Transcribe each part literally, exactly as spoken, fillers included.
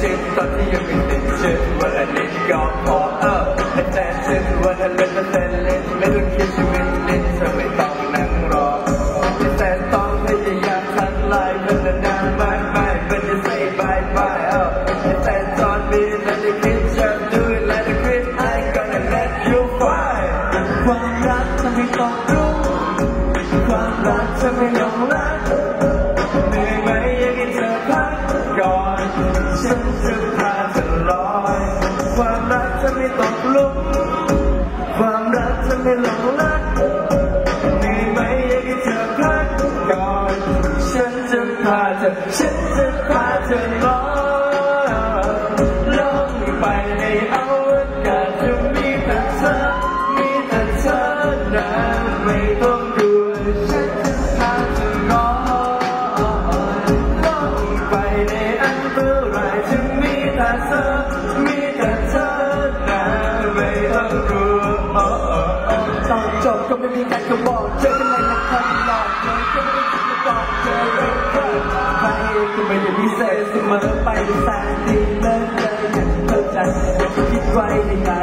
ฉันตอนที่ยังไม่ติดฉันวันละนิดก็พอเออแต่ฉันวันละเล่นละเล่นเล่นไม่ต้องคิดชีวิตนิดเธอไม่ต้องนั่งรอแต่ต้องพยายามทักไลน์มันนานมากไม่มันจะ say bye bye เออแต่ตอนนี้นั่นจะคิดจะดูแลจะคิด I gonna let you fly ความรักจะไม่ต้องรู้ความรักจะไม่หลงรักเหนื่อยไหมยังให้เธอพักก่อนฉันจะพาเธอลอยความรักจะไม่ตกหลุมความรักจะไม่หลงรักเหนื่อยไหมยังให้เธอพักก่อนฉันจะพาเธอฉันจะพาเธอลอยล่องไปในอวกาศจะมีแต่เธอมีแต่เธอนะไม่ต้องกลัวฉันจะพาเธอลอยล่องไปในอันตรายจะมีแต่เธอมีแต่เธอนะไม่ต้องกลัวตอนจบก็ไม่มีใครก็บอกเจอกันในละครหลอกเลยก็ไม่ได้คิดมาก่อนเจอกันใครก็ไม่ได้พิเศษเสมอไปในแสนดีเลิศเลยอยากเข้าใจอยากคิดไว้ในใจ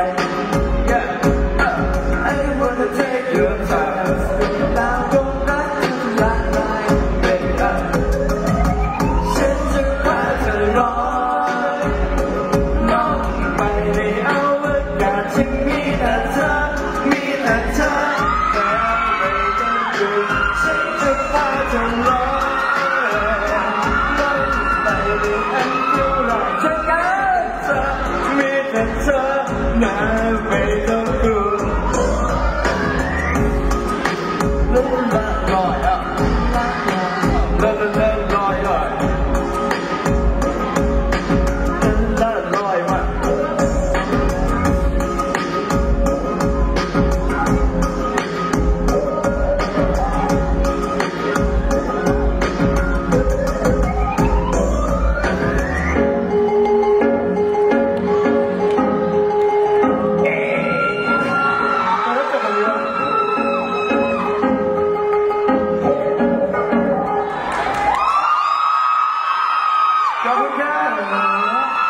I wanna take your time ดาวดวงรักจะละลายเป็นกันฉันจะพาเธอลอยล่องไปในอวกาศที่มีแต่เธอมีแต่เธอแต่ไม่ต้องกลัวฉันจะพาเธอลอยล่องไปในอันตรายฉันก็เธอมีแต่เธอนะไม่ต้องกลัวเล่นละลอยอ่ะเล่นเล่นลอยลอยเล่นละลอยมาขอบคุณครับ